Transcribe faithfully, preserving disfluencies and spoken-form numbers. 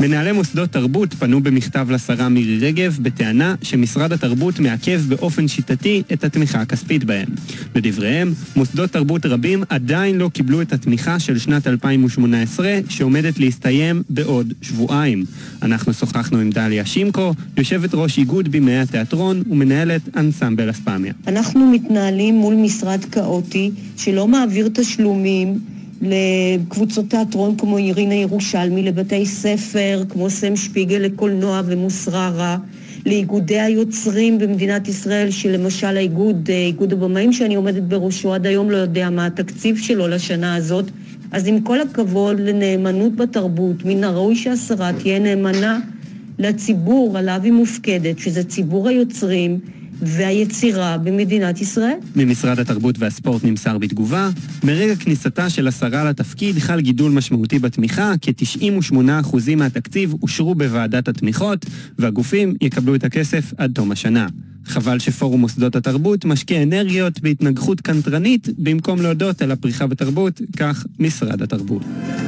מנהלי מוסדות תרבות פנו במכתב לשרה מירי רגב בטענה שמשרד התרבות מעכב באופן שיטתי את התמיכה הכספית בהם. לדבריהם, מוסדות תרבות רבים עדיין לא קיבלו את התמיכה של שנת אלפיים ושמונה עשרה שעומדת להסתיים בעוד שבועיים. אנחנו שוחחנו עם דליה שימקו, יושבת ראש איגוד בימי התיאטרון ומנהלת אנסמבל אספמיה. אנחנו מתנהלים מול משרד כאוטי שלא מעביר תשלומים לקבוצות תיאטרון כמו אירינה ירושלמי, לבתי ספר כמו סם שפיגל לקולנוע ומוסררה, לאיגודי היוצרים במדינת ישראל, שלמשל האיגוד, איגוד הבמאים שאני עומדת בראשו, עד היום לא יודע מה התקציב שלו לשנה הזאת. אז עם כל הכבוד לנאמנות בתרבות, מן הראוי שהשרה תהיה נאמנה לציבור עליו היא מופקדת, שזה ציבור היוצרים והיצירה במדינת ישראל. ממשרד התרבות והספורט נמסר בתגובה, מרגע כניסתה של השרה לתפקיד חל גידול משמעותי בתמיכה, כ-תשעים ושמונה אחוז מהתקציב אושרו בוועדת התמיכות, והגופים יקבלו את הכסף עד תום השנה. חבל שפורום מוסדות התרבות משקיע אנרגיות בהתנגחות קנטרנית, במקום להודות על הפריחה בתרבות, כך משרד התרבות.